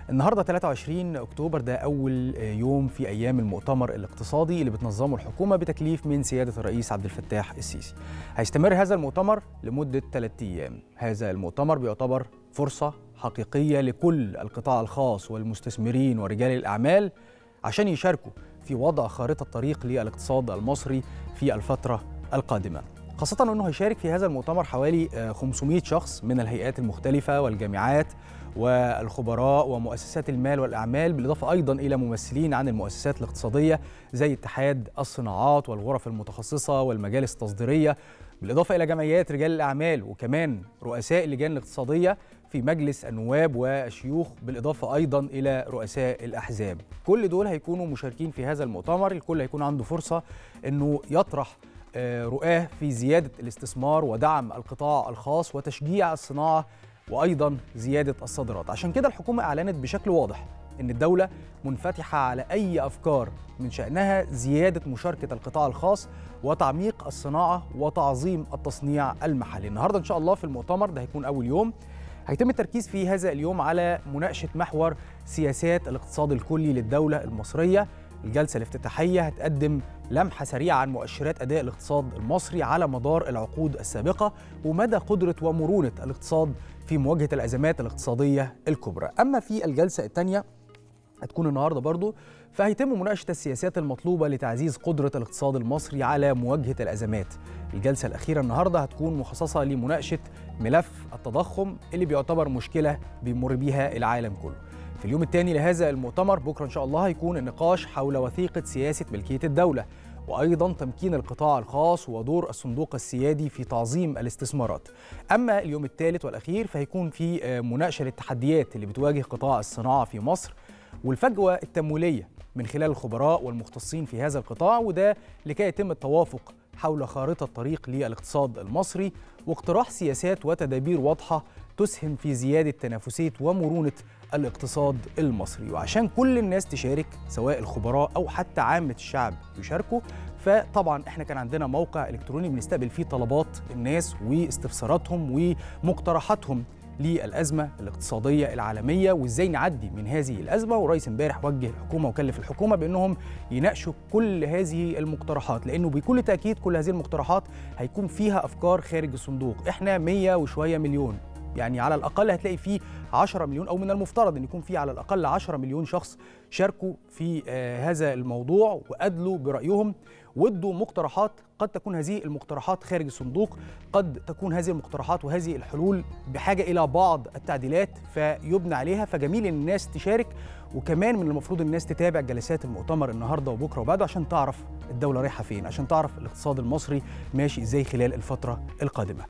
النهارده 23 أكتوبر ده أول يوم في أيام المؤتمر الاقتصادي اللي بتنظمه الحكومة بتكليف من سيادة الرئيس عبد الفتاح السيسي. هيستمر هذا المؤتمر لمدة 3 أيام. هذا المؤتمر بيعتبر فرصة حقيقية لكل القطاع الخاص والمستثمرين ورجال الأعمال عشان يشاركوا في وضع خارطة طريق للاقتصاد المصري في الفترة القادمة. خاصة أنه هيشارك في هذا المؤتمر حوالي 500 شخص من الهيئات المختلفة والجامعات والخبراء ومؤسسات المال والأعمال، بالإضافة أيضا إلى ممثلين عن المؤسسات الاقتصادية زي اتحاد الصناعات والغرف المتخصصة والمجالس التصديرية، بالإضافة إلى جمعيات رجال الأعمال وكمان رؤساء اللجان الاقتصادية في مجلس النواب والشيوخ، بالإضافة أيضا إلى رؤساء الأحزاب. كل دول هيكونوا مشاركين في هذا المؤتمر. الكل هيكون عنده فرصة أنه يطرح رؤاه في زيادة الاستثمار ودعم القطاع الخاص وتشجيع الصناعة وأيضا زيادة الصادرات. عشان كده الحكومة أعلنت بشكل واضح أن الدولة منفتحة على أي أفكار من شأنها زيادة مشاركة القطاع الخاص وتعميق الصناعة وتعظيم التصنيع المحلي. النهاردة إن شاء الله في المؤتمر ده هيكون أول يوم، هيتم التركيز في هذا اليوم على مناقشة محور سياسات الاقتصاد الكلي للدولة المصرية. الجلسة الافتتاحية هتقدم لمحة سريعة عن مؤشرات أداء الاقتصاد المصري على مدار العقود السابقة ومدى قدرة ومرونة الاقتصاد في مواجهة الأزمات الاقتصادية الكبرى. أما في الجلسة الثانية هتكون النهاردة برضو، فهيتم مناقشة السياسات المطلوبة لتعزيز قدرة الاقتصاد المصري على مواجهة الأزمات. الجلسة الأخيرة النهاردة هتكون مخصصة لمناقشة ملف التضخم اللي بيعتبر مشكلة بيمر بيها العالم كله. في اليوم الثاني لهذا المؤتمر بكرة إن شاء الله هيكون النقاش حول وثيقة سياسة ملكية الدولة وأيضا تمكين القطاع الخاص ودور الصندوق السيادي في تعظيم الاستثمارات. أما اليوم الثالث والأخير فهيكون في مناقشة للتحديات اللي بتواجه قطاع الصناعة في مصر والفجوة التمويلية من خلال الخبراء والمختصين في هذا القطاع، وده لكي يتم التوافق حول خارطة طريق للاقتصاد المصري واقتراح سياسات وتدابير واضحة تسهم في زيادة تنافسية ومرونة الاقتصاد المصري. وعشان كل الناس تشارك سواء الخبراء أو حتى عامة الشعب يشاركوا، فطبعا احنا كان عندنا موقع إلكتروني بنستقبل فيه طلبات الناس واستفساراتهم ومقترحاتهم للأزمة الاقتصادية العالمية وإزاي نعدي من هذه الأزمة. والرئيس امبارح وجه الحكومة وكلف الحكومة بأنهم يناقشوا كل هذه المقترحات، لأنه بكل تأكيد كل هذه المقترحات هيكون فيها أفكار خارج الصندوق. احنا 100 وشوية مليون، يعني على الأقل هتلاقي فيه 10 مليون أو من المفترض أن يكون فيه على الأقل 10 مليون شخص شاركوا في هذا الموضوع وأدلوا برأيهم وادوا مقترحات. قد تكون هذه المقترحات خارج الصندوق، قد تكون هذه المقترحات وهذه الحلول بحاجة إلى بعض التعديلات فيبنى عليها. فجميل أن الناس تشارك، وكمان من المفروض الناس تتابع جلسات المؤتمر النهاردة وبكرة وبعده عشان تعرف الدولة رايحة فين، عشان تعرف الاقتصاد المصري ماشي إزاي خلال الفترة القادمة.